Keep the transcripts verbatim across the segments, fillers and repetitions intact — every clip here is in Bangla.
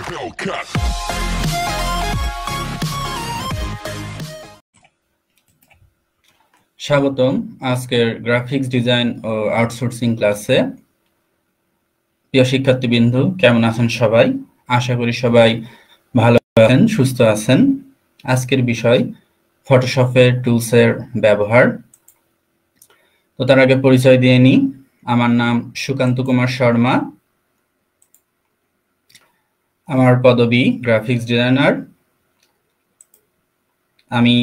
স্বাগতম আজকের গ্রাফিক্স ডিজাইন ও আউটসোর্সিং ক্লাসে। প্রিয় শিক্ষার্থীবৃন্দ, কেমন আছেন সবাই? আশা করি সবাই ভালো আছেন, সুস্থ আছেন। আজকের বিষয় ফটোশপের টুলসের ব্যবহার। তো তার আগে পরিচয় দিয়ে নিই। আমার নাম সুকান্ত কুমার শর্মা। আমার পদবি গ্রাফিক্স ডিজাইনার। আমি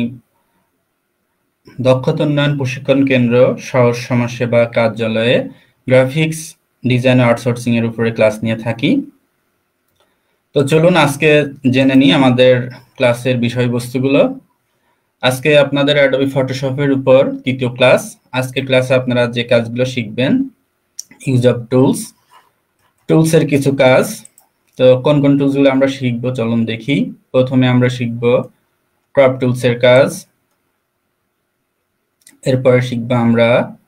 দক্ষতা উন্নয়ন প্রশিক্ষণ কেন্দ্র সহজ সমাজসেবা কার্যালয়ে গ্রাফিক্স ডিজাইন আউটসোর্সিং এর উপরে ক্লাস নিয়ে থাকি। তো চলুন আজকে জেনে নিই আমাদের ক্লাসের বিষয়বস্তুগুলো। আজকে আপনাদের অ্যাডোবি ফটোশপের উপর তৃতীয় ক্লাস। আজকে ক্লাসে আপনারা যে কাজগুলো শিখবেন, ইউজ অফ টুলস, টুলসের কিছু কাজ। তো কোন কোন টুলসগুলো আমরা শিখবো চলুন দেখি। প্রথমে আমরা শিখবো ক্রপ টুলসের কাজ। এরপরে শিখবো আমরা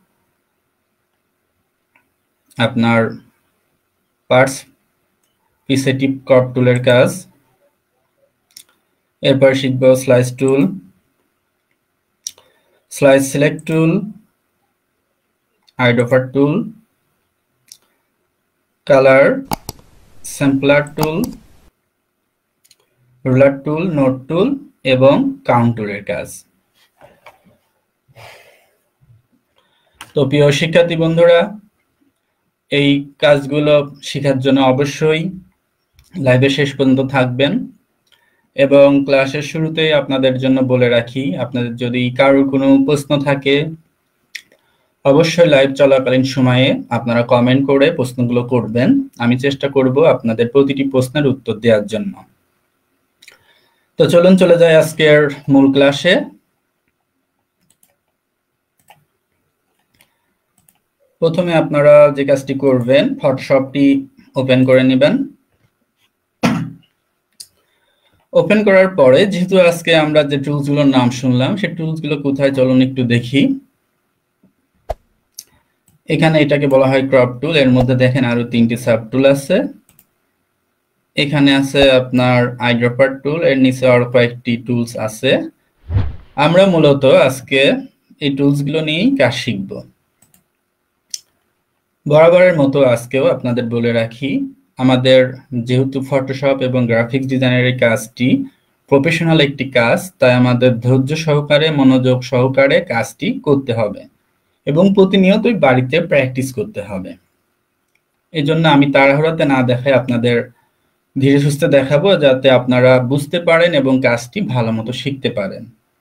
আপনার পার্টস পিসেটিভ ক্রপ টুলের কাজ। এরপর শিখবো slice tool, slice select tool, eyedropper tool, colour sampler tool, ruler tool, note tool এবং কাউন্ট টুলের কাজ। তো প্রিয় শিক্ষার্থী বন্ধুরা, এই কাজগুলো শেখার জন্য অবশ্যই লাইভে শেষ পর্যন্ত থাকবেন। এবং ক্লাসের শুরুতেই আপনাদের জন্য বলে রাখি, আপনাদের যদি কারোর কোনো প্রশ্ন থাকে অবশ্যই লাইভ চলাকালীন সময়ে আপনারা কমেন্ট করে প্রশ্নগুলো করবেন। আমি চেষ্টা করব আপনাদের প্রতিটি প্রশ্নের উত্তর দেওয়ার জন্য। তো চলুন চলে যাই আজকের মূল ক্লাসে। প্রথমে আপনারা যে কাজটি করবেন, ফটোশপটি ওপেন করে নেবেন। ওপেন করার পরে যেহেতু আজকে আমরা যে টুলসগুলোর নাম শুনলাম, সেই টুলসগুলো কোথায় চলুন একটু দেখি। এখানে এটাকে বলা হয় ক্রপ টুল। এর মধ্যে দেখেন আরো তিনটি সাব টুল আছে। এখানে আছে আপনার আইড্রপার টুল, এর নিচে আরো কয়েকটি টুলস আছে। আমরা মূলত আজকে এই টুলসগুলো নিয়েই কাজ শিখব। বরাবরের মতো আজকেও আপনাদের বলে রাখি, আমাদের যেহেতু ফটোশপ এবং গ্রাফিক্স ডিজাইনের এই কাজটি প্রফেশনাল একটি কাজ, তাই আমাদের ধৈর্য সহকারে মনোযোগ সহকারে কাজটি করতে হবে এবং প্রতিনিয়তই বাড়িতে প্র্যাকটিস করতে হবে। এই জন্য আমি তাড়াহুড়োতে না দেখাই আপনাদের ধীরে সুস্থে দেখাবো, যাতে আপনারা বুঝতে পারেন এবং কাজটি ভালো মতো শিখতে পারেন।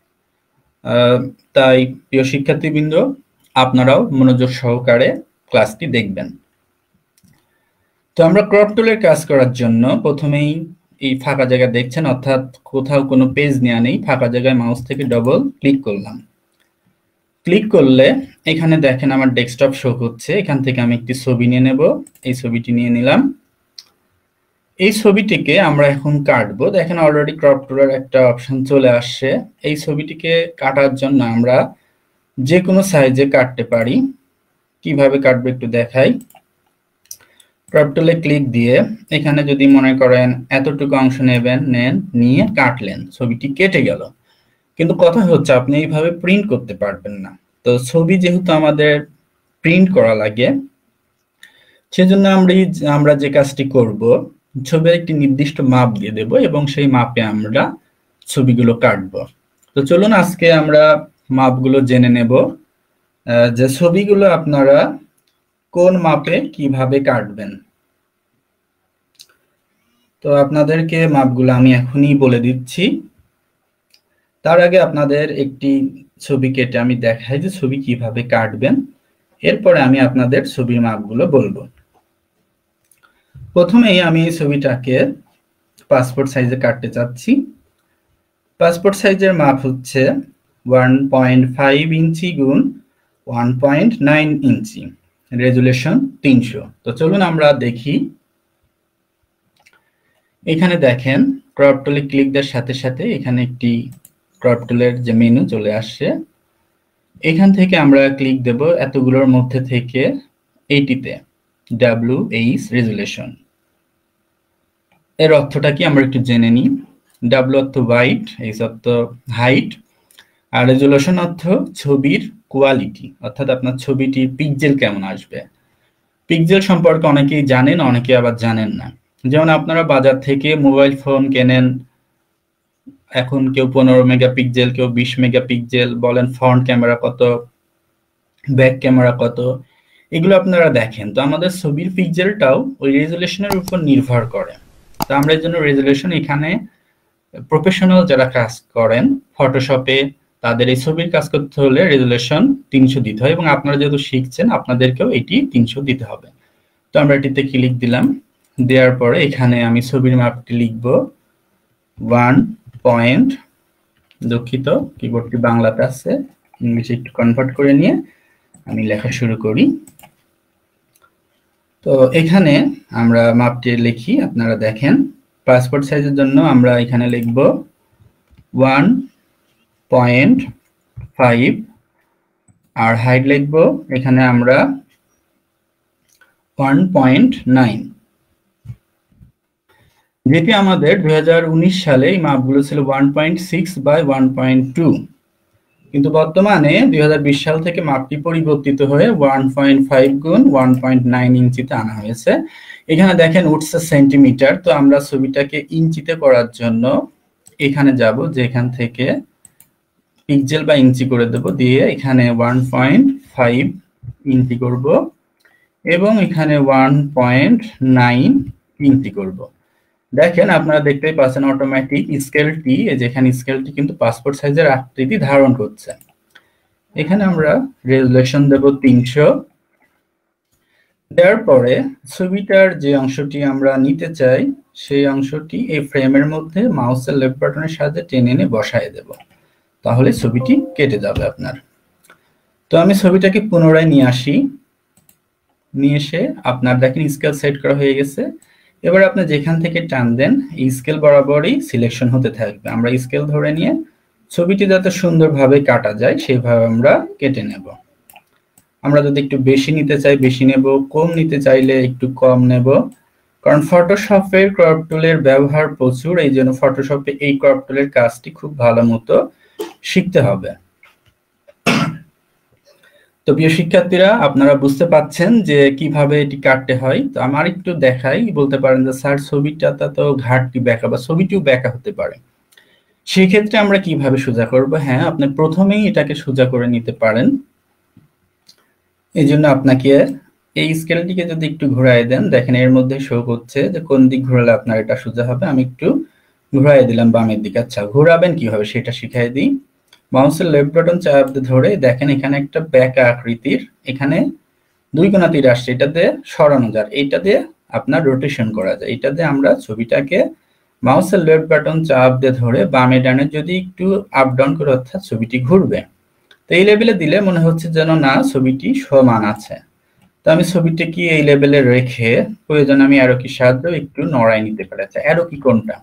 তাই প্রিয় শিক্ষার্থীবৃন্দ, আপনারাও মনোযোগ সহকারে ক্লাসটি দেখবেন। তো আমরা ক্রপ টুলের কাজ করার জন্য প্রথমেই এই ফাঁকা জায়গা দেখছেন, অর্থাৎ কোথাও কোনো পেজ নেওয়া নেই, ফাঁকা জায়গায় মাউস থেকে ডবল ক্লিক করলাম। ক্লিক করলে এখানে দেখেন আমার ডেস্কটপ শো করছে। এখান থেকে আমি একটি ছবি নিয়ে নেব। এই ছবিটি নিয়ে নিলাম। এই ছবিটিকে আমরা এখন কাটবো। দেখেন অলরেডি ক্রপ টুলের একটা অপশন চলে আসছে। এই ছবিটিকে কাটার জন্য আমরা যে কোনো সাইজে কাটতে পারি। কিভাবে কাটবো একটু দেখাই। ক্রপ টুলে ক্লিক দিয়ে এখানে যদি মনে করেন এতটুকু অংশ নেবেন, নেন, নিয়ে কাটলেন, ছবিটি কেটে গেল। কিন্তু কথা হচ্ছে আপনি এইভাবে প্রিন্ট করতে পারবেন না। তো ছবি যেহেতু আমাদের প্রিন্ট করা লাগে, সেজন্য আমরা আমরা যে কাজটি করব, ছবির একটি নির্দিষ্ট মাপ দিয়ে দেব এবং সেই মাপে আমরা ছবিগুলো কাটবো। তো চলুন আজকে আমরা মাপগুলো জেনে নেব, যে ছবিগুলো আপনারা কোন মাপে কিভাবে কাটবেন। তো আপনাদেরকে মাপগুলো আমি এখনই বলে দিচ্ছি। তার আগে আপনাদের একটি ছবি কেটে আমি দেখাই যে ছবি কিভাবে কাটবেন। এরপরে আমি আপনাদের ছবির মাপগুলো বলবো। প্রথমেই আমি এই ছবিটাকে পাসপোর্ট সাইজে কাটতে চাচ্ছি। পাসপোর্ট সাইজের মাপ হচ্ছে ওয়ান পয়েন্ট ফাইভ ইঞ্চি গুণ one point nine inch, resolution তিনশো। তো চলুন আমরা দেখি। এখানে দেখেন ক্রপ টুলে ক্লিক দেওয়ার সাথে সাথে এখানে একটি ক্রপ টুলের যে মেনু চলে আসছে। এখান থেকে আমরা ক্লিক দেব এতগুলোর মধ্যে থেকে এইটিতে, ডাব্লিউ এইচ রেজুলেশন। এর অর্থটা কি আমরা একটু জেনে নিই। ডাব্লিউ অর্থ হোয়াইট, এইচ অর্থ হাইট, আর রেজুলেশন অর্থ ছবির কোয়ালিটি, অর্থাৎ আপনার ছবিটির পিক্সেল কেমন আসবে। পিক্সেল সম্পর্কে অনেকেই জানেন, অনেকে আবার জানেন না। যেমন আপনারা বাজার থেকে মোবাইল ফোন কেনেন, এখন কেউ পনেরো মেগাপিক্সেল, কেউ বিশ মেগাপিক্সেল বলেন, ফ্রন্ট ক্যামেরা কত, ব্যাক ক্যামেরা কত, এগুলো আপনারা দেখেন। তো আমাদের ছবির পিক্সেলটাও ওই রেজুলেশনের উপর নির্ভর করে। তো আমরা এর জন্য রেজুলেশন এখানে প্রফেশনাল যারা কাজ করেন ফটোশপে, তাদের এই ছবির কাজ করতে হলে রেজুলেশন তিনশো দিতে হয়, এবং আপনারা যেহেতু শিখছেন আপনাদেরকেও এটি তিনশো দিতে হবে। তো আমরা এটিতে ক্লিক দিলাম, দেওয়ার পরে এখানে আমি ছবির মাপটি লিখব ওয়ান পয়েন্ট, দুঃখিত কিবোর্ডটি বাংলাতে আছে, ইংলিশে একটু কনভার্ট করে নিয়ে আমি লেখা শুরু করি। তো এখানে আমরা মাপটি লিখি, আপনারা দেখেন। পাসপোর্ট সাইজের জন্য আমরা এখানে লিখব ওয়ান পয়েন্ট ফাইভ, আর হাইট লিখব এখানে আমরা ওয়ান পয়েন্ট নাইন। যেটি আমাদের দুই হাজার উনিশ সালে এই মাপগুলো ছিল one point six by one point two, কিন্তু বর্তমানে দুই হাজার বিশ সাল থেকে মাপটি পরিবর্তিত হয়ে ওয়ান পয়েন্ট ফাইভ গুণ ওয়ান পয়েন্ট নাইন ইঞ্চিতে আনা হয়েছে। এখানে দেখেন উঠছে সেন্টিমিটার, তো আমরা ছবিটাকে ইঞ্চিতে করার জন্য এখানে যাব, যে এখান থেকে পিক্সেল বা ইঞ্চি করে দেব, দিয়ে এখানে ওয়ান পয়েন্ট ফাইভ ইঞ্চি করব এবং এখানে ওয়ান পয়েন্ট নাইন ইঞ্চি করব। দেখেন আপনারা দেখতেই পাচ্ছেন অটোমেটিক স্কেলটি, যেখানে স্কেলটি কিন্তু পাসপোর্ট সাইজের আকৃতি ধারণ করছে। এখানে আমরা রেজুলেশন দেব তিনশো। দেওয়ার পরে ছবিটার যে অংশটি আমরা নিতে চাই সেই অংশটি এই ফ্রেমের মধ্যে মাউসের লেফট বাটনের সাহায্যে টেনে এনে বসায় দেব, তাহলে ছবিটি কেটে যাবে আপনার। তো আমি ছবিটাকে পুনরায় নিয়ে আসি, নিয়ে এসে আপনার দেখেন স্কেল সেট করা হয়ে গেছে। এবার আপনি যেখান থেকে টান দেন এই স্কেল বরাবরই সিলেকশন হতে থাকবে। আমরা স্কেল ধরে নিয়ে ছবিটি যাতে সুন্দরভাবে কাটা যায় সেভাবে আমরা কেটে নেব। আমরা যদি একটু বেশি নিতে চাই বেশি নেব, কম নিতে চাইলে একটু কম নেব, কারণ ফটোশপের ক্রপ টুলের ব্যবহার প্রচুর, এই জন্য ফটোশপে এই ক্রপ টুলের কাজটি খুব ভালো মতো শিখতে হবে। তো প্রিয় শিক্ষার্থীরা, আপনারা বুঝতে পাচ্ছেন যে কিভাবে এটি কাটতে হয়। তো আমার একটু দেখাই, বলতে পারেন যে স্যার ছবিটা তো ঘাটতি ব্যাকা বা ছবিটিও ব্যাকা হতে পারে, সেই ক্ষেত্রে আমরা কিভাবে সোজা করব? হ্যাঁ, আপনি প্রথমেই এটাকে সোজা করে নিতে পারেন। এই জন্য আপনাকে এই স্কেলটিকে যদি একটু ঘুরাই দেন, দেখেন এর মধ্যে শো করছে যে কোন দিক ঘোরালে আপনার এটা সোজা হবে। আমি একটু ঘুরাই দিলাম বামের দিকে। আচ্ছা, ঘোরাবেন কিভাবে সেটা শিখাই দিই। মাউসের লেফট বাটন চাপ ধরে দেখেন এখানে একটা ব্যাকা আকৃতির এখানে দুই কোণা তীর আসছে, এটা দিয়ে সরানো যায়, এইটা দিয়ে আপনার রোটেশন করা যায়। এটা দিয়ে আমরা ছবিটাকে মাউসের লেফট বাটন চাপ দিয়ে ধরে বামে ডানে যদি একটু আপ ডাউন করে, অর্থাৎ ছবিটি ঘুরবে। তো এই লেভেলে দিলে মনে হচ্ছে যেন না ছবিটি সমান আছে। তো আমি ছবিটিকে এই লেভেলে রেখে প্রয়োজন আমি অ্যারো কি সাহায্যে একটু নড়াই নিতে পারি। আচ্ছা, অ্যারো কি কোনটা?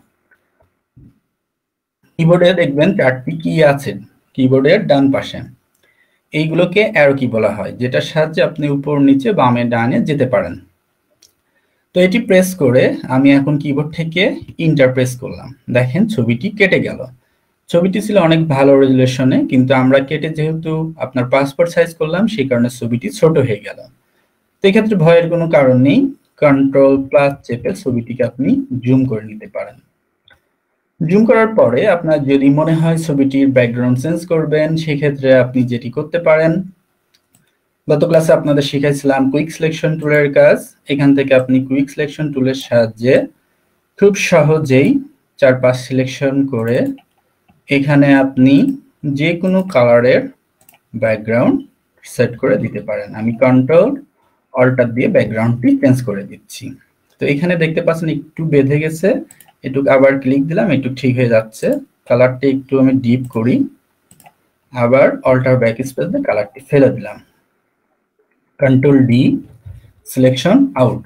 কিবোর্ডে দেখবেন চারটি কি আছে কিবোর্ডের ডান পাশে, এইগুলোকে অ্যারো কি বলা হয়, যেটার সাহায্যে আপনি উপর নিচে বামে ডানে যেতে পারেন। তো এটি প্রেস করে আমি এখন কিবোর্ড থেকে ইন্টার প্রেস করলাম, দেখেন ছবিটি কেটে গেল। ছবিটি ছিল অনেক ভালো রেজুলেশনে, কিন্তু আমরা কেটে যেহেতু আপনার পাসপোর্ট সাইজ করলাম সেই কারণে ছবিটি ছোট হয়ে গেল। তো এক্ষেত্রে ভয়ের কোনো কারণ নেই, কন্ট্রোল প্লাস চেপে ছবিটিকে আপনি জুম করে নিতে পারেন। জুম করার পরে আপনার যদি মনে হয় ছবিটির ব্যাকগ্রাউন্ড চেঞ্জ করবেন, সেক্ষেত্রে আপনি যেটি করতে পারেন, গত ক্লাসে আপনাদের শিখাইছিলাম কুইক সিলেকশন টুলের কাজ। এখান থেকে আপনি কুইক সিলেকশন টুলের সাহায্যে খুব সহজেই চারপাশ সিলেকশন করে এখানে আপনি যে কোনো কালারের ব্যাকগ্রাউন্ড সেট করে দিতে পারেন। আমি কন্ট্রোল অল্টার দিয়ে ব্যাকগ্রাউন্ডটি চেঞ্জ করে দিচ্ছি। তো এখানে দেখতে পাচ্ছেন একটু বেঁধে গেছে, একটু আবার ক্লিক দিলাম, একটু ঠিক হয়ে যাচ্ছে। কালারটি একটু আমি ডিপ করি, আবার অল্টার ব্যাক স্পেস দিয়ে কালারটি ফেলে দিলাম, কন্ট্রোল ডি, সিলেকশন আউট।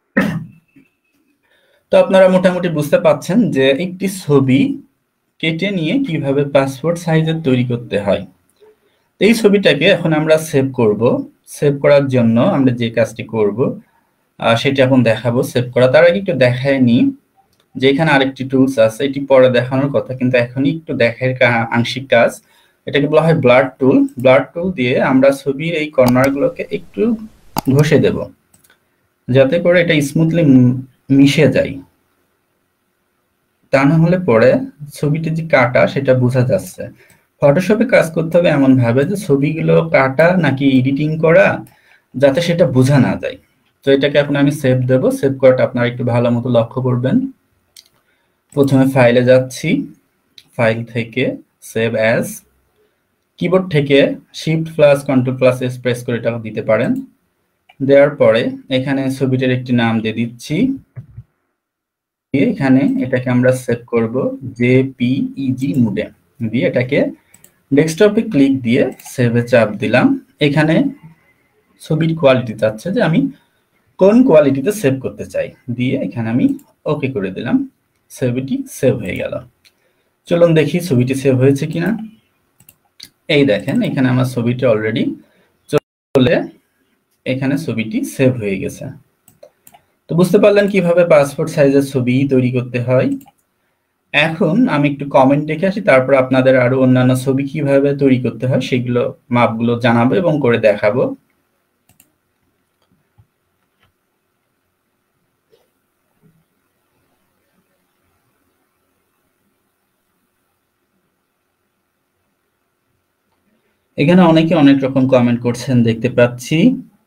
তো আপনারা মোটামুটি বুঝতে পাচ্ছেন যে একটি ছবি কেটে নিয়ে কিভাবে পাসপোর্ট সাইজের তৈরি করতে হয়। এই ছবিটাকে এখন আমরা সেভ করব। সেভ করার জন্য আমরা যে কাজটি করব সেটা এখন দেখাবো। সেভ করা তার আগে একটু দেখায় নিই যে এখানে আরেকটি টুলস আছে, এটি পরে দেখানোর কথা, কিন্তু এখন একটু দেখার আংশিক কাজ। এটাকে বলা হয় ব্লাড টুল। ব্লাড টুল দিয়ে আমরা ছবির এই কর্নারগুলোকে একটু ঘষে দেব, যাতে করে এটা স্মুথলি মিশে যায়। তা না হলে পরে ছবিটি যে কাটা সেটা বোঝা যাচ্ছে। ফটোশপে কাজ করতে হবে এমন ভাবে যে ছবিগুলো কাটা নাকি এডিটিং করা, যাতে সেটা বোঝা না যায়। তো এটাকে এখন আমি সেভ দেব। সেভ করাটা আপনারা একটু ভালো মতো লক্ষ্য করবেন। প্রথমে ফাইলে যাচ্ছি, ফাইল থেকে সেভ অ্যাজ, কিবোর্ড থেকে shift plus control plus S press করে এটা দিতে পারেন। দেওয়ার পরে এখানে ছবিটার একটি নাম দিয়ে দিচ্ছি। এখানে এটাকে আমরা সেভ করব জেপিইজি মোডে দিয়ে, এটাকে ডেস্কটপে ক্লিক দিয়ে সেভে চাপ দিলাম। এখানে ছবির কোয়ালিটি চাচ্ছে যে আমি কোন কোয়ালিটিতে সেভ করতে চাই, দিয়ে এখানে আমি ওকে করে দিলাম। ছবিটি সেভ হয়ে গেল। চলুন দেখি ছবিটি সেভ হয়েছে কিনা। এই দেখেন এখানে আমার ছবিটি অলরেডি চলে, এখানে ছবিটি সেভ হয়ে গেছে। তো বুঝতে পারলেন কিভাবে পাসপোর্ট সাইজের ছবি তৈরি করতে হয়। এখন আমি একটু কমেন্ট দেখে আসি, তারপর আপনাদের আরো অন্যান্য ছবি কিভাবে তৈরি করতে হয় সেগুলো মাপগুলো জানাবো এবং করে দেখাবো। এখানে অনেকে অনেক রকম কমেন্ট করছেন দেখতে পাচ্ছি।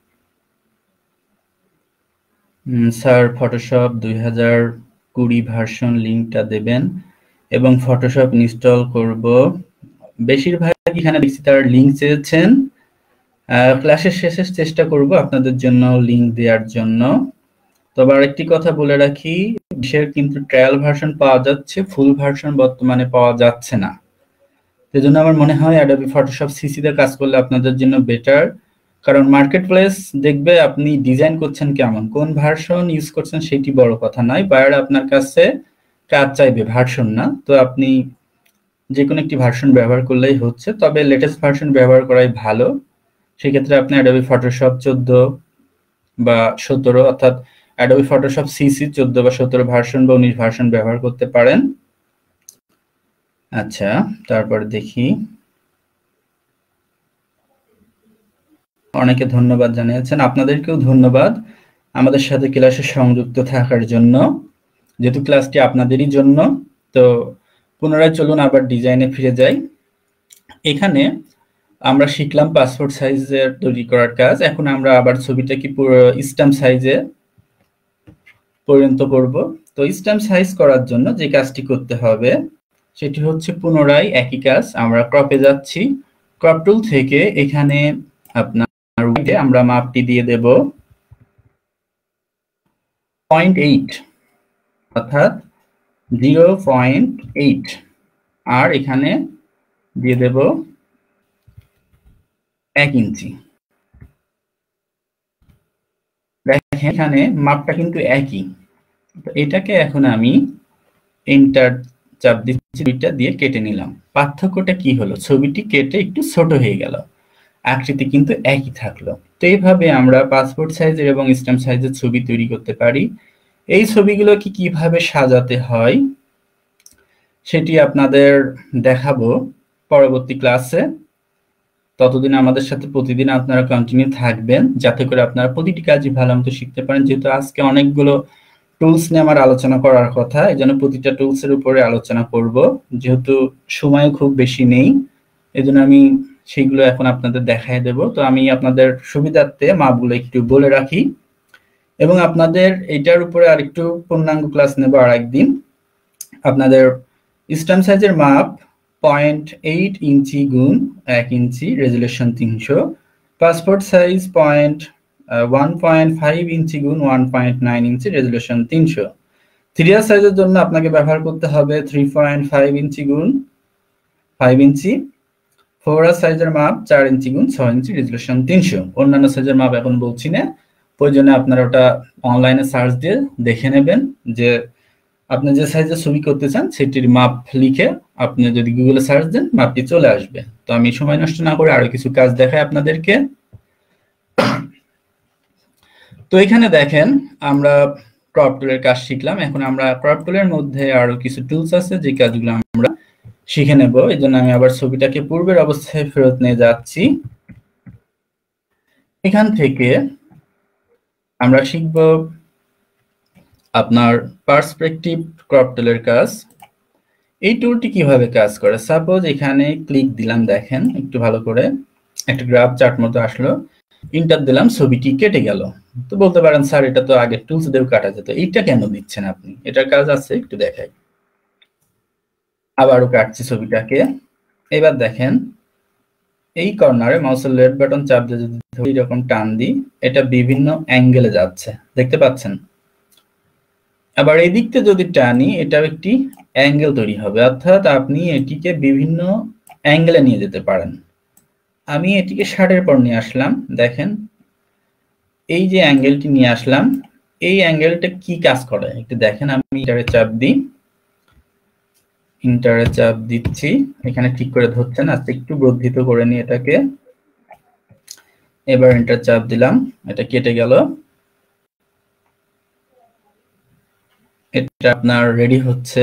স্যার ফটোশপ দুই হাজার কুড়ি ভার্সন লিঙ্কটা দেবেন এবং ফটোশপ ইনস্টল করব। বেশিরভাগ এখানে দেখছি তারা লিঙ্ক চেয়েছেন। ক্লাসের শেষে চেষ্টা করব আপনাদের জন্য লিঙ্ক দেওয়ার জন্য। তবে আরেকটি কথা বলে রাখি, দেশের কিন্তু ট্রায়াল ভার্সন পাওয়া যাচ্ছে, ফুল ভার্সন বর্তমানে পাওয়া যাচ্ছে না। সেজন্য আমার মনে হয় অ্যাডোবি ফটোশপ সিসি তে কাজ করলে আপনাদের জন্য বেটার, কারণ মার্কেট প্লেস দেখবে আপনি ডিজাইন করছেন কেমন, কোন ভার্সন ইউজ করছেন সেটি বড় কথা নয়, বায়ার আপনার কাছে কাজ চাইবে ভার্সন না। তো আপনি যে কোনো একটি ভার্সন ব্যবহার করলেই হচ্ছে, তবে লেটেস্ট ভার্সন ব্যবহার করাই ভালো। সেক্ষেত্রে আপনি অ্যাডোবি ফটোশপ চোদ্দ বা সতেরো, অর্থাৎ অ্যাডোবি ফটোশপ সিসি চোদ্দ বা সতেরো ভার্সন বা উনিশ ভার্সন ব্যবহার করতে পারেন। আচ্ছা, তারপর দেখি অনেকে ধন্যবাদ জানিয়েছেন। আপনাদেরকেও ধন্যবাদ আমাদের সাথে ক্লাসে সংযুক্ত থাকার জন্য, যেহেতু ক্লাসটি আপনাদেরই জন্য। তো পুনরায় চলুন আবার ডিজাইনে ফিরে যাই। এখানে আমরা শিখলাম পাসপোর্ট সাইজের তৈরি করার কাজ। এখন আমরা আবার ছবিটাকে পুরো স্ট্যাম্প সাইজে পরিণত করব। তো স্ট্যাম্প সাইজ করার জন্য যে কাজটি করতে হবে সেটি হচ্ছে পুনরায় একই কাজ। আমরা ক্রপে যাচ্ছি, ক্রপ টুল থেকে এখানে আপনার আমরা মাপটি দিয়ে দেব পয়েন্ট এইট, অর্থাৎ জিরো পয়েন্ট এইট, আর এখানে দিয়ে দেব এক ইঞ্চি। দেখেন এখানে মাপটা কিন্তু একই। এটাকে এখন আমি এন্টার চাপ দিচ্ছি, দুইটা দিয়ে কেটে নিলাম। পার্থক্যটা কি হলো? ছবিটি কেটে একটু ছোট হয়ে গেল, আকৃতি কিন্তু একই থাকলো। তো এইভাবে আমরা পাসপোর্ট সাইজের এবং স্ট্যাম্প সাইজের ছবি তৈরি করতে পারি। এই ছবিগুলোকে কিভাবে সাজাতে হয় সেটি আপনাদের দেখাবো পরবর্তী ক্লাসে। ততদিন আমাদের সাথে প্রতিদিন আপনারা কন্টিনিউ থাকবেন, যাতে করে আপনারা প্রতিটি কাজই ভালো মতো শিখতে পারেন। যেহেতু আজকে অনেকগুলো টুলস নিয়ে আমার আলোচনা করার কথা, এই জন্য প্রতিটা টুলসের উপরে আলোচনা করব। যেহেতু সময় খুব বেশি নেই, এই জন্য আমি সেগুলো এখন আপনাদের দেখায় দেব। তো আমি আপনাদের সুবিধার্থে মাপগুলো একটু বলে রাখি, এবং আপনাদের এটার উপরে আরেকটু পূর্ণাঙ্গ ক্লাস নেব আর একদিন। আপনাদের স্ট্যাম্প সাইজের মাপ পয়েন্ট এইট ইঞ্চি গুণ এক ইঞ্চি, রেজুলেশন তিনশো। Passport size point one point five inch গুণ one point nine inch, resolution তিনশো। থ্রি আর সাইজের জন্য আপনাকে ব্যবহার করতে হবে থ্রি পয়েন্ট ফাইভ ইঞ্চি গুণ ফাইভ ইঞ্চি। ফোর আর সাইজের মাপ চার ইঞ্চি গুণ ছয় ইঞ্চি, রেজুলেশন তিনশো। অন্যান্য সাইজের মাপ এখন বলছি না, প্রয়োজনে আপনারা ওটা অনলাইনে সার্চ দিয়ে দেখে নেবেন যে আপনি যে সাইজের ছবি করতে চান সেটির মাপ লিখে আপনি যদি গুগলে সার্চ দেন মাপটি চলে আসবে। তো আমি সময় নষ্ট না করে আরো কিছু কাজ দেখাই আপনাদেরকে। তো এখানে দেখেন আমরা ক্রপ টুলের কাজ শিখলাম। এখন আমরা ক্রপ টুলের মধ্যে আরো কিছু টুলস আছে যে কাজগুলো আমরা শিখে নেব। এই জন্য আমি আবার ছবিটাকে পূর্বের অবস্থায় ফেরত নিয়ে যাচ্ছি। এখান থেকে আমরা শিখব আপনার পার্সপেক্টিভ ক্রপ টুলের কাজ। এই টুলটি কিভাবে কাজ করে, সাপোজ এখানে ক্লিক দিলাম, দেখেন একটু ভালো করে একটা গ্রাফ চার্ট মতো আসলো, ইন্টার দিলাম, ছবিটি কেটে গেল। তো বলতে পারেন স্যার এটা তো আগে টুলস দিয়েও কাটা যেত, এইটা কেন দিচ্ছেন আপনি? এটার কাজ আছে, একটু দেখাই। আবারও কাটছি ছবিটাকে। এবার দেখেন এই কর্নারে মাউসের লেফট বাটন চাপ দিয়ে যদি এরকম টান দিই, এটা বিভিন্ন অ্যাঙ্গেলে যাচ্ছে, দেখতে পাচ্ছেন। আবার এই দিকতে যদি টানি, এটা একটি অ্যাঙ্গেল তৈরি হবে, অর্থাৎ আপনি এটিকে বিভিন্ন অ্যাঙ্গেলে নিয়ে যেতে পারেন। আমি এটিকে ষাটের পর নিয়ে আসলাম, দেখেন এই যে অ্যাঙ্গেলটি নিয়ে আসলাম, এই অ্যাঙ্গেলটা কি কাজ করে একটু দেখেন। আমি ইন্টারে চাপ দিই, ইন্টারে চাপ দিচ্ছি, এখানে ঠিক করে ধরছেন, আজকে একটু বর্ধিত করে নিই এটাকে। এবার এন্টার চাপ দিলাম, এটা কেটে গেল। এটা আপনার রেডি হচ্ছে।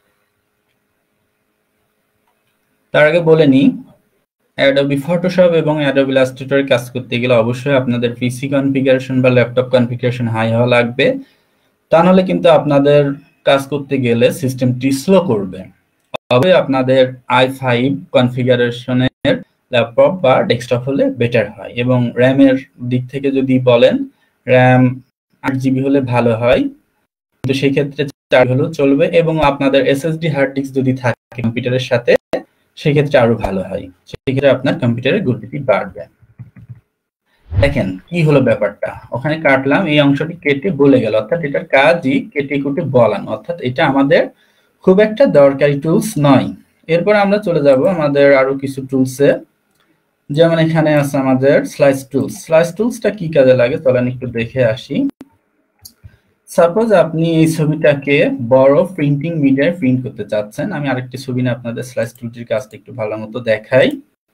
তার আগে বলে নিই, অ্যাডোবি ফটোশপ এবং অ্যাডোবি ইলাস্ট্রেটরে কাজ করতে গেলে অবশ্যই আপনাদের পিসি কনফিগারেশন বা ল্যাপটপ কনফিগারেশন হাই হওয়া লাগবে, তা নাহলে কিন্তু আপনাদের কাজ করতে গেলে সিস্টেমটি স্লো করবে। তবে আপনাদের আই ফাইভ কনফিগারেশনের ল্যাপটপ বা ডেস্কটপ হলে বেটার হয়। এবং র্যামের দিক থেকে যদি বলেন, র্যাম আট জিবি হলে ভালো হয়, কিন্তু সেই ক্ষেত্রে চার হলেও চলবে। এবং আপনাদের এসএসডি হার্ড ডিস্ক যদি থাকে কম্পিউটারের সাথে, সেক্ষেত্রে আরো ভালো হয়, সেক্ষেত্রে আপনার কম্পিউটারের গতিটি বাড়বে। দেখেন কি হলো ব্যাপারটা, ওখানে কাটলাম, এই অংশটি কেটে বলে গেল, অর্থাৎ এটার কাজই কেটে কুটে বলানো, অর্থাৎ এটা আমাদের খুব একটা দরকারি টুলস নয়। এরপর আমরা চলে যাব আমাদের আরো কিছু টুলসে, যেমন এখানে আছে আমাদের স্লাইস টুলস। স্লাইস টুলসটা কি কাজে লাগে চলেন একটু দেখে আসি। সাপোজ আপনি এই ছবিটাকে বড় প্রিন্টিং মিডিয়ায় প্রিন্ট করতে চাচ্ছেন। আমি আরেকটি ছবি নিয়ে আপনাদের স্লাইস টুলটির কাজটা একটু ভালো মতো দেখাই।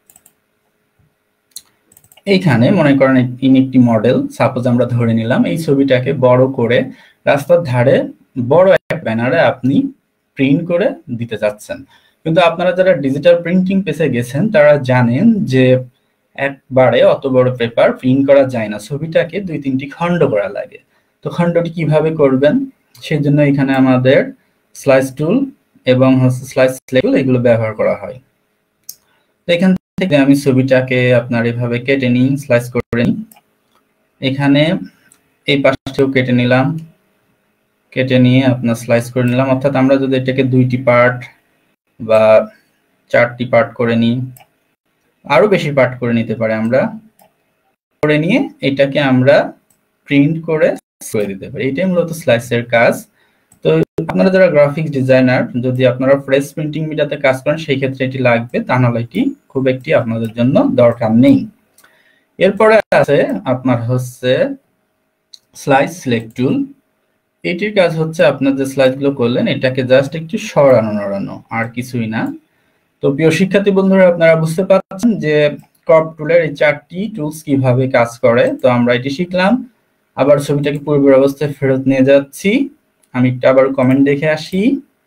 এইখানে মনে করেন ইন একটি মডেল, সাপোজ আমরা ধরে নিলাম, এই ছবিটাকে বড় করে রাস্তার ধারে বড় একটা ব্যানারে আপনি প্রিন্ট করে দিতে চাচ্ছেন। কিন্তু আপনারা যারা ডিজিটাল প্রিন্টিং পেজে গেছেন তারা জানেন যে একবারে অত বড় পেপার প্রিন্ট করা যায় না, ছবিটাকে দুই তিনটি খণ্ড করা লাগে। তো খণ্ডটি কিভাবে করবেন, সেজন্য এখানে আমাদের স্লাইস টুল এবং স্লাইস টুল এগুলো ব্যবহার করা হয়। এখান থেকে আমি ছবিটাকে আপনার এভাবে কেটে নিই, স্লাইস করে নিই। এখানে এই পাশটাও কেটে নিলাম, কেটে নিয়ে আপনার স্লাইস করে নিলাম। অর্থাৎ আমরা যদি এটাকে দুইটি পার্ট বা চারটি পার্ট করে নিই, আরো বেশি পার্ট করে নিতে পারি, আমরা করে নিয়ে এটাকে আমরা প্রিন্ট করে করে দিতে পারি। এটাই মূলত স্লাইসের কাজ। তো আপনারা যারা গ্রাফিক্স ডিজাইনার, যদি আপনারা ফ্রেশ প্রিন্টিং মিডিয়াতে কাজ করেন সেই ক্ষেত্রে এটি লাগবে, তা নাহলে এটি খুব একটি আপনাদের জন্য দরকার নেই। এরপরে আছে আপনার হচ্ছে স্লাইস সিলেক্ট টুল। এটির কাজ হচ্ছে আপনার যে স্লাইস গুলো করলেন এটাকে জাস্ট একটু সরানো নড়ানো, আর কিছুই না। তো প্রিয় শিক্ষার্থী বন্ধুরা, আপনারা বুঝতে পারছেন যে ক্রপ টুলের এই চারটি টুলস কিভাবে কাজ করে। তো আমরা এটি শিখলাম। আবার ছবিটাকে পূর্বের অবস্থায় ফেরত নিয়ে যাচ্ছি। আমি একটু আবার কমেন্ট দেখে আসি।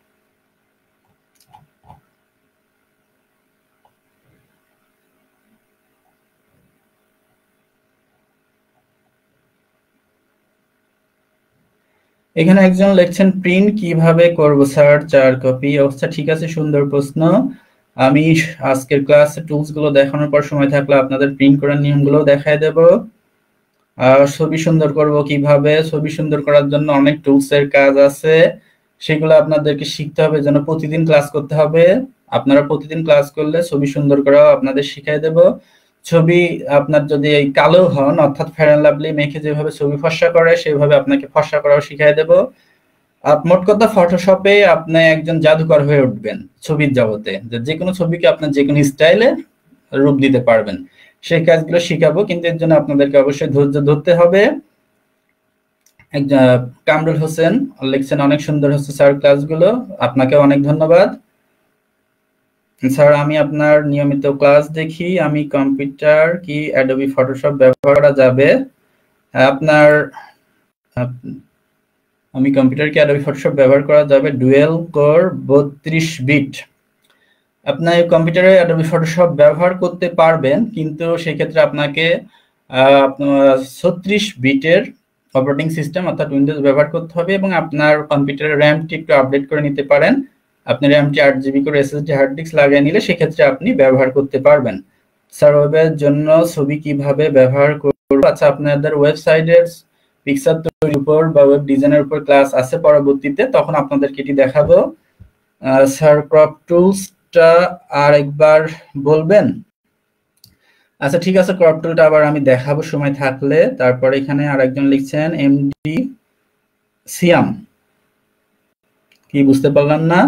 এখানে একজন লিখছেন প্রিন্ট কিভাবে করব স্যার, চার কপি। অবস্থা ঠিক আছে, সুন্দর প্রশ্ন। আমি আজকের ক্লাসে টুলস গুলো দেখানোর পর সময় থাকলে আপনাদের প্রিন্ট করার নিয়মগুলো দেখায় দেব। আর ছবি সুন্দর করব কিভাবে, ছবি সুন্দর করার জন্য অনেক টুলস এর কাজ আছে, সেগুলো আপনাদেরকে শিখতে হবে, যেন প্রতিদিন ক্লাস করতে হবে। আপনারা প্রতিদিন ক্লাস করলে ছবি সুন্দর করাও আপনাদের শিখাই দেব। ছবি আপনার যদি এই কালো হন, অর্থাৎ ফেয়ার অ্যান্ড লাভলি মেখে যেভাবে ছবি ফর্সা করে সেভাবে আপনাকে ফর্সা করাও শিখাই দেব। মোট কথা ফটোশপে আপনি একজন জাদুকর হয়ে উঠবেন ছবির জগতে, যে কোনো ছবিকে আপনার যে কোনো স্টাইলে রূপ দিতে পারবেন, সেই কাজগুলো শিখাবো। কিন্তু এর জন্য আপনাদেরকে অবশ্যই ধৈর্য ধরতে হবে। কামরুল হোসেন লিখছেন অনেক সুন্দর হচ্ছে স্যার ক্লাসগুলো, আপনাকে অনেক ধন্যবাদ স্যার। আমি আপনার নিয়মিত ক্লাস দেখি। আমি কম্পিউটার কি অ্যাডোবি ফটোশপ ব্যবহার করা যাবে? আপনার আমি কম্পিউটার কি অ্যাডোবি ফটোশপ ব্যবহার করা যাবে ডুয়েল কোর বত্রিশ বিট। আপনি কম্পিউটারে অ্যাডোবি ফটোশপ ব্যবহার করতে পারবেন, কিন্তু সেক্ষেত্রে আপনাকে ছত্রিশ বিটের অপারেটিং সিস্টেম অর্থাৎ উইন্ডোজ ব্যবহার করতে হবে এবং আপনার কম্পিউটারের র্যামটি একটু আপডেট করে নিতে পারেন। আপনি র্যামটি আট জিবি করে এসএসডি হার্ড ডিস্ক লাগিয়ে নিলে সেক্ষেত্রে আপনি ব্যবহার করতে পারবেন। স্যার ওয়েবের জন্য ছবি কিভাবে ব্যবহার করব? আচ্ছা, আপনাদের ওয়েবসাইটের পিকচার তৈরির উপর বা ওয়েব ডিজাইনের উপর ক্লাস আছে পরবর্তীতে, তখন আপনাদেরকে এটি দেখাবো। স্যার ক্রপ টুলসটা আর একবার বলবেন? আচ্ছা ঠিক আছে, ক্রপ টুলটা আবার আমি দেখাবো সময় থাকলে। তারপরে এখানে আরেকজন লিখছেন এমডি সিয়াম, কি বুঝতে পারলাম না।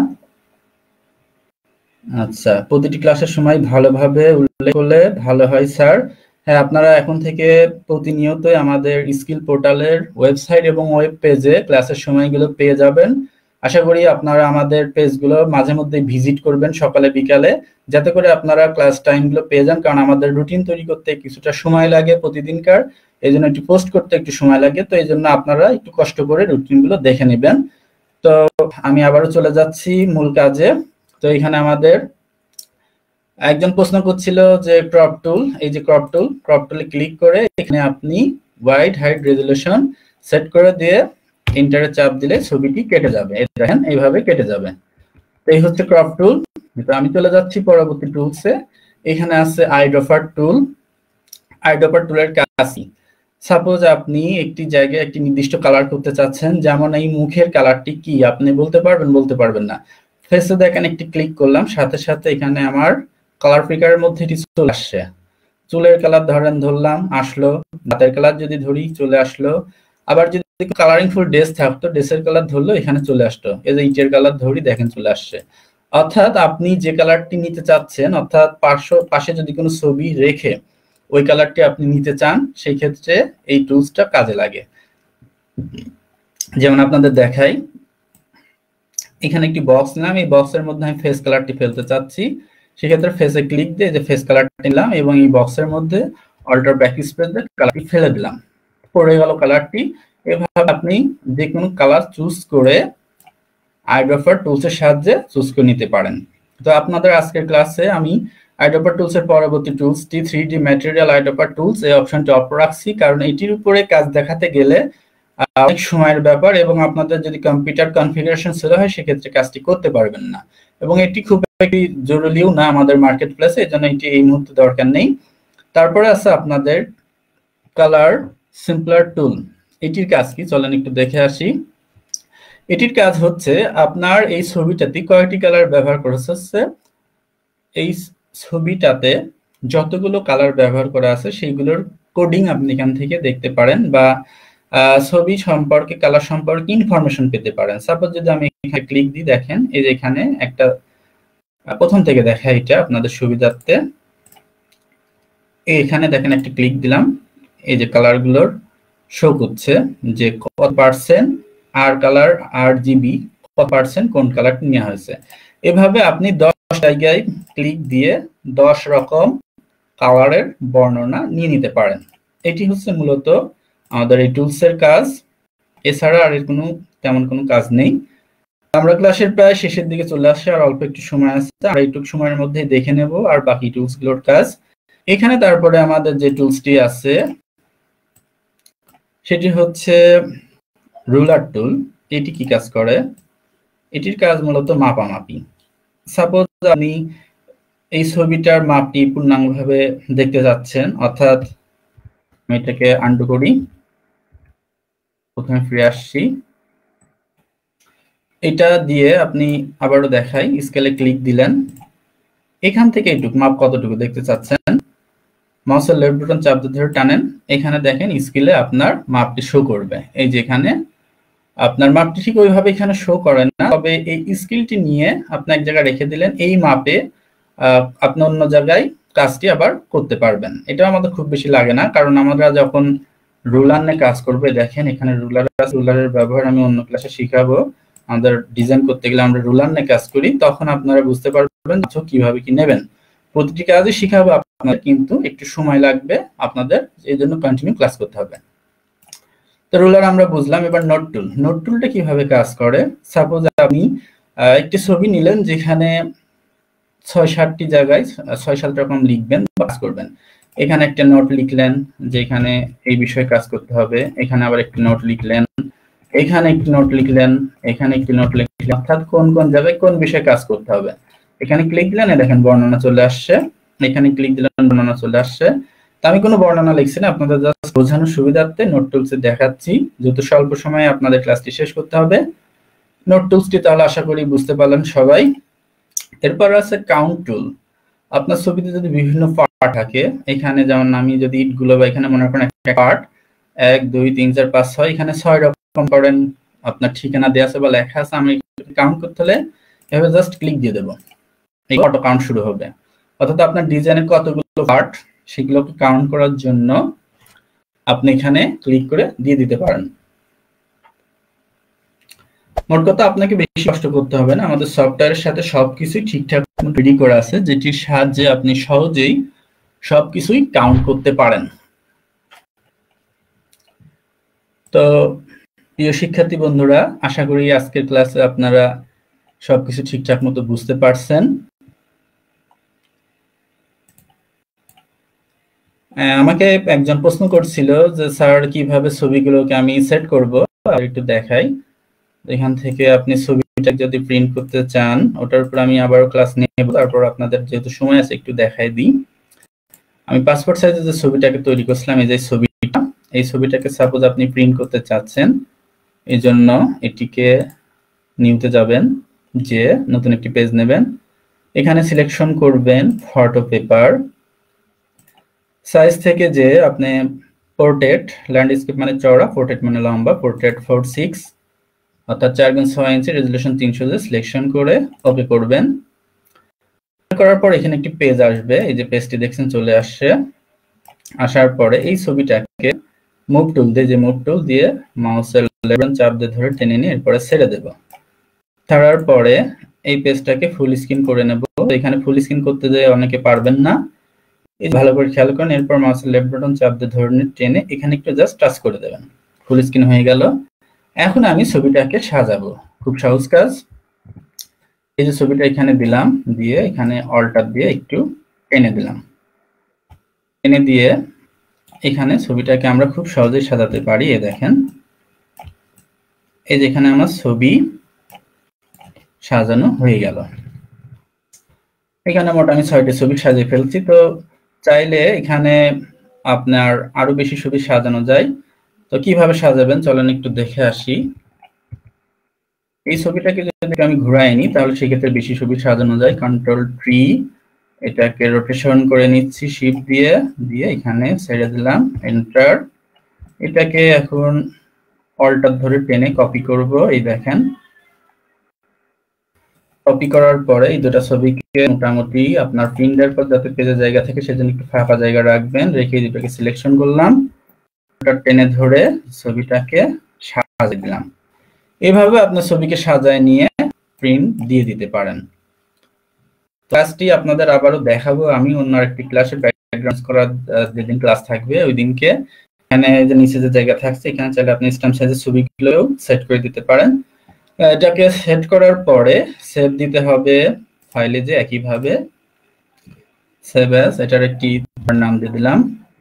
আচ্ছা, প্রতিটি ক্লাসের সময় ভালোভাবে উল্লেখ করলে ভালো হয় স্যার। হ্যাঁ, আপনারা এখন থেকে প্রতিনিয়তই আমাদের স্কিল পোর্টালের ওয়েবসাইট এবং ওয়েব পেজে ক্লাসের সময়গুলো পেয়ে যাবেন। আশা করি আপনারা আমাদের পেজগুলো মাঝে মধ্যে ভিজিট করবেন সকালে বিকালে, যাতে করে আপনারা ক্লাস টাইমগুলো পেয়ে যান, কারণ আমাদের রুটিন তৈরি করতে কিছুটা সময় লাগে প্রতিদিনকার, এই জন্য একটু পোস্ট করতে একটু সময় লাগে। তো এই জন্য আপনারা একটু কষ্ট করে রুটিনগুলো দেখে নেবেন। তো আমি আবারও চলে যাচ্ছি মূল কাজে। তো এখানে আমাদের একজন প্রশ্ন করছিল যে ক্রপ টুল, এই যে ক্রপ টুল, ক্রপ টুলে ক্লিক করে এখানে আপনি ওয়াইড হাইট রেজুলেশন সেট করে দিয়ে এন্টারে চাপ দিলে ছবিটি কেটে যাবে। এই দেখেন এইভাবে কেটে যাবে। তো এই হচ্ছে ক্রপ টুল। তো আমি চলে যাচ্ছি পরবর্তী টুলসে। এখানে আছে আইড্রপার টুল। আইড্রপার টুলের কাজ কি? সাপোজ আপনি একটি জায়গায় একটি নির্দিষ্ট কালার করতে চাচ্ছেন, যেমন এই মুখের কালারটি কি আপনি বলতে পারবেন? বলতে পারবেন না। ফেসে দেখেন একটি ক্লিক করলাম, সাথে সাথে এখানে আমার কালার পিকারের মধ্যে এটি চলে আসছে। চুলের কালার ধরেন ধরলাম, আসলো। দাঁতের কালার যদি ধরি চলে আসলো। আবার যদি কালারিং ফুল ড্রেস থাকতো, ড্রেসের কালার ধরলো এখানে চলে আসতো। এই যে ইটের কালার ধরি দেখেন চলে আসছে। অর্থাৎ আপনি যে কালারটি নিতে চাচ্ছেন, অর্থাৎ পার্শ্ব পাশে যদি কোনো ছবি রেখে ওই কালারটি আপনি নিতে চান, সেই ক্ষেত্রে এই টুলসটা কাজে লাগে। যেমন আপনাদের দেখাই, এখানে একটি বক্স নিলাম, এই বক্সের মধ্যে আমি ফেস কালারটি ফেলতে চাচ্ছি। সেক্ষেত্রে ফেসে ক্লিক দিয়ে যে ফেস কালারটি নিলাম এবং এই বক্সের মধ্যে অল্টার ব্যাকস্পেস দিয়ে কালারটি ফেলে দিলাম, পড়ে গেল কালারটি। এভাবে আপনি যে কোনো কালার চুজ করে আইড্রপার টুলসের সাহায্যে চুজ করে নিতে পারেন। তো আপনাদের আজকের ক্লাসে আমি আইড্রপার টুলসের পরবর্তী টুলসটি three D material eyedropper tools, এই অপশনটি অফ রাখছি, কারণ এটির উপরে কাজ দেখাতে গেলে অনেক সময়ের ব্যাপার এবং আপনাদের যদি কম্পিউটার কনফিগারেশন স্লো হয় সেক্ষেত্রে কাজটি করতে পারবেন না, এবং এটি খুব একটি জরুরিও না আমাদের মার্কেট প্লেসে, এই জন্য এটি এই মুহূর্তে দরকার নেই। তারপরে আছে আপনাদের কালার সিম্পলার টুল। এটির কাজ কি চলেন একটু দেখে আসি। এটির কাজ হচ্ছে আপনার এই ছবিটাতে কয়টি কালার ব্যবহার করা হচ্ছে, এই ছবিটাতে যতগুলো কালার ব্যবহার করা আছে সেইগুলোর কোডিং আপনি এখান থেকে দেখতে পারেন, বা ছবি সম্পর্কে কালার সম্পর্কে ইনফরমেশন পেতে পারেন। সাপোজ যদি আমি এখানে ক্লিক দিই, দেখেন এই যে এখানে একটা প্রথম থেকে দেখা, এটা আপনাদের সুবিধার্থে এখানে দেখেন একটা ক্লিক দিলাম, এই যে কালারগুলোর শো করছে যে কত পার্সেন্ট আর কালার আর জিবি কত পার্সেন্ট কোন কালারটি নেওয়া হয়েছে। এভাবে আপনি দশ জায়গায় ক্লিক দিয়ে দশ রকম কালারের বর্ণনা নিয়ে নিতে পারেন। এটি হচ্ছে মূলত আমাদের এই টুলসের কাজ। এছাড়া আর এর কোনো তেমন কোনো কাজ নেই। আমরা ক্লাসের প্রায় শেষের দিকে চলে আসছি, আর অল্প একটু সময় আছে, আর এইটুকু সময়ের মধ্যে দেখে নেব আর বাকি টুলসগুলোর কাজ। এখানে তারপরে আমাদের যে টুলসটি আছে সেটি হচ্ছে রুলার টুল। এটি কি কাজ করে? এটির কাজ মূলত মাপামাপি। সাপোজ আপনি এই ছবিটার মাপটি পূর্ণাঙ্গভাবে দেখতে যাচ্ছেন, অর্থাৎ আমি এটাকে আনডু করি, প্রথমে ফিরে আসছি, এটা দিয়ে আপনি আবারও দেখাই, স্কেলে ক্লিক দিলেন, এখান থেকে এইটুকু মাপ কতটুকু দেখতে চাচ্ছেন, মাউসের লেফট বাটন চাপ দিয়ে ধরে টানেন, এখানে দেখেন স্কেলে আপনার মাপটি শো করবে। এই যে এখানে আপনার মাপটি ঠিক ওইভাবে এখানে শো করে না, তবে এই স্কেলটি নিয়ে আপনি এক জায়গায় রেখে দিলেন, এই মাপে আপনি অন্য জায়গায় কাজটি আবার করতে পারবেন। এটা আমাদের খুব বেশি লাগে না, কারণ আমরা যখন রুলার নিয়ে কাজ করবে, দেখেন এখানে রুলার আছে, রুলারের ব্যবহার আমি অন্য ক্লাসে শিখাবো। আমাদের ডিজাইন করতে গেলে আমরা রুলার নিয়ে কাজ করি, তখন আপনারা বুঝতে পারবেন কিভাবে কি নেবেন। প্রতিটি কাজই শিখাবো আপনাদের, কিন্তু একটু সময় লাগবে আপনাদের, এই জন্য কন্টিনিউ ক্লাস করতে হবে। তো রুলার আমরা বুঝলাম, এবার নোট টুল। নোট টুলটা কিভাবে কাজ করে? সাপোজ আপনি একটি ছবি নিলেন যেখানে ছয় সাতটি জায়গায় ছয় সাত রকম লিখবেন, কাজ করবেন। এখানে একটা নোট লিখলেন যে এখানে এই বিষয়ে কাজ করতে হবে, এখানে আবার একটি নোট লিখলেন, এখানে একটি নোট লিখলেন, এখানে একটি নোট লিখলেন, অর্থাৎ কোন কোন জায়গায় কোন বিষয়ে কাজ করতে হবে। এখানে ক্লিক দিলেন, দেখেন বর্ণনা চলে আসছে, এখানে ক্লিক দিলেন বর্ণনা চলে আসছে। তো আমি কোনো বর্ণনা লিখছি না, আপনাদের জাস্ট বোঝানোর সুবিধার্থে নোট টুলসে দেখাচ্ছি, যেহেতু স্বল্প সময়ে আপনাদের ক্লাসটি শেষ করতে হবে। নোট টুলসটি তাহলে আশা করি বুঝতে পারলেন সবাই। এরপর আছে কাউন্ট টুল। আপনার ছবিতে যদি বিভিন্ন পার্ট থাকে, এখানে যেমন আমি যদি ইটগুলো বা এখানে মনে করেন একটা পার্ট এক দুই তিন চার পাঁচ ছয়, এখানে ছয় রকম করেন আপনার ঠিকানা দেওয়া আছে বা লেখা আছে, আমি কাউন্ট করতে হলে এভাবে জাস্ট ক্লিক দিয়ে দেবো, এই অটো কাউন্ট শুরু হবে। অর্থাৎ আপনার ডিজাইনের কতগুলো পার্ট সেগুলোকে কাউন্ট করার জন্য আপনি এখানে ক্লিক করে দিয়ে দিতে পারেন। মোট কথা আপনাকে বেশি কষ্ট করতে হবে না, আমাদের সফটওয়্যারের সাথে সবকিছুই ঠিকঠাক রেডি করা আছে, যেটির সাহায্যে আপনি সহজেই সবকিছুই কাউন্ট করতে পারেন। তো প্রিয় শিক্ষার্থী বন্ধুরা, আশা করি আজকের ক্লাসে আপনারা সবকিছু ঠিকঠাক মতো বুঝতে পারছেন। আমাকে একজন প্রশ্ন করছিল যে স্যার কিভাবে ছবিগুলোকে আমি সেট করব, একটু দেখাই। এখান থেকে আপনি ছবিটা যদি প্রিন্ট করতে চান, ওটার উপর আমি আবার ক্লাস নেব, তারপর আপনাদের যেহেতু সময় আছে একটু দেখাই দিই। আমি পাসপোর্ট সাইজে যে ছবিটাকে তৈরি করছিলাম, এই যে ছবিটা, এই ছবিটাকে সাপোজ আপনি প্রিন্ট করতে চাচ্ছেন, এই জন্য এটিকে নিউতে যাবেন, যে নতুন একটি পেজ নেবেন, এখানে সিলেকশন করবেন ফটো পেপার, সাইজ থেকে যে আপনি পোর্ট্রেট, ল্যান্ডস্কেপ মানে চওড়া, পোর্ট্রেট মানে লম্বা, পোর্ট্রেট ফোর সিক্স অর্থাৎ চার গুণ ছয় ইঞ্চি, রেজুলেশন তিনশো দিয়ে সিলেকশন করে ওকে করবেন। করার পর এখানে একটি পেজ আসবে, এই যে পেজটি দেখছেন চলে আসছে। আসার পরে এই ছবিটাকে মুভ টুল দিয়ে, যে মুভ টুল দিয়ে মাউসের লেফট চাপ দিয়ে ধরে টেনে নিয়ে এরপরে ছেড়ে দেব। ছাড়ার পরে এই পেজটাকে ফুল স্ক্রিন করে নেব। এখানে ফুল স্ক্রিন করতে যেয়ে অনেকে পারবেন না, এই ভালো করে খেয়াল করেন। এরপর মাউসের লেফট বাটন চাপ দিয়ে ধরে টেনে এখানে একটু জাস্ট টাচ করে দেবেন, ফুল স্ক্রিন হয়ে গেল। এখন আমি ছবিটাকে সাজাবো, খুব সহজ কাজ। এই যে ছবিটা এখানে দিলাম, দিয়ে এখানে অল্টার দিয়ে একটু টেনে দিলাম, টেনে দিয়ে এখানে ছবিটাকে আমরা খুব সহজেই সাজাতে পারি। এই দেখেন, এই যে এখানে আমার ছবি সাজানো হয়ে গেল। এখানে মোট আমি ছয়টি ছবি সাজিয়ে ফেলছি। তো চাইলে এখানে আপনার আরো বেশি ছবি সাজানো যায়। তো কিভাবে সাজাবেন চলেন একটু দেখে আসি। এই ছবিটাকে যদি আমি ঘুরাই নি, তাহলে সেক্ষেত্রে বেশি ছবি সাজানো যায়। কন্ট্রোল থ্রি, এটাকে রোটেশন করে নিচ্ছি শিফট দিয়ে, দিয়ে এখানে ছেড়ে দিলাম, এন্টার। এটাকে এখন অল্টার ধরে টেনে কপি করব। এই দেখেন, কপি করার পরে এই দুটো ছবিকে মোটামুটি আপনার প্রিন্টের পর যাতে পেজের জায়গা থেকে সেজন্য একটু ফাঁকা জায়গা রাখবেন, রেখে দুটোকে সিলেকশন করলাম, ওটা টেনে ধরে ছবিটাকে সাজিয়ে দিলাম। এভাবে আপনার ছবিকে সাজায় নিয়ে প্রিন্ট দিয়ে দিতে পারেন। ক্লাসটি আপনাদের আবারও দেখাবো আমি অন্য আরেকটি ক্লাসে, ব্যাকগ্রাউন্ড করার যেদিন ক্লাস থাকবে ওই দিনকে। এখানে যে নিচে যে জায়গা থাকছে, এখানে চাইলে আপনি স্ট্যাম্প সাইজের ছবিগুলোও সেট করে দিতে পারেন। এটাকে সেট করার পরে সেভ দিতে হবে ফাইলে, যে একইভাবে সেভ অ্যাজ, এটার একটি নাম দিয়ে দিলাম,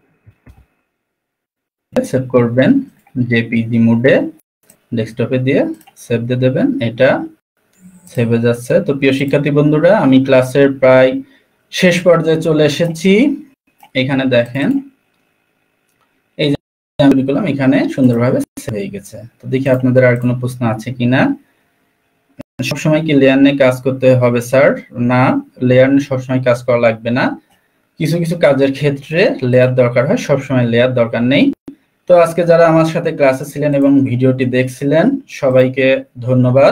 সেভ করবেন জেপিজি মোডে, ডেস্কটপে দিয়ে সেভ দিয়ে দেবেন। এটা সেভ হয়ে যাচ্ছে। তো প্রিয় শিক্ষার্থী বন্ধুরা, আমি ক্লাসের প্রায় শেষ পর্যায়ে চলে এসেছি। এখানে দেখেন, এই যে আমি করলাম, এখানে সুন্দরভাবে সেভ হয়ে গেছে। তো দেখি আপনাদের আর কোনো প্রশ্ন আছে কিনা। সবসময় কি লেয়ার নিয়ে কাজ করতে হবে স্যার? না, লেয়ার নিয়ে সবসময় কাজ করা লাগবে না। কিছু কিছু কাজের ক্ষেত্রে লেয়ার দরকার হয়, সবসময় লেয়ার দরকার নেই। তো আজকে যারা আমার সাথে ক্লাসে ছিলেন এবং ভিডিওটি দেখছিলেন, সবাইকে ধন্যবাদ।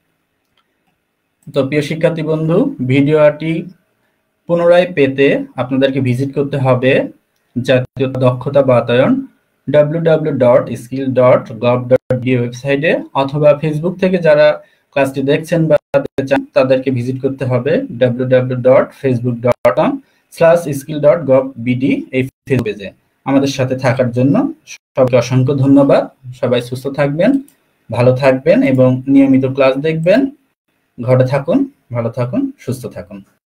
তো প্রিয় শিক্ষার্থী বন্ধু, ভিডিওটি পুনরায় পেতে আপনাদেরকে ভিজিট করতে হবে জাতীয় দক্ষতা বাতায়ন W W W dot skill dot gov dot B ওয়েবসাইটে, অথবা ফেসবুক থেকে যারা ক্লাসটি দেখছেন বা চান তাদেরকে ভিজিট করতে হবে W W W dot Facebook dot com slash skill dot gov BD এই ফেসবুক পেজে। আমাদের সাথে থাকার জন্য সবাইকে অসংখ্য ধন্যবাদ। সবাই সুস্থ থাকবেন, ভালো থাকবেন এবং নিয়মিত ক্লাস দেখবেন। ঘরে থাকুন, ভালো থাকুন, সুস্থ থাকুন।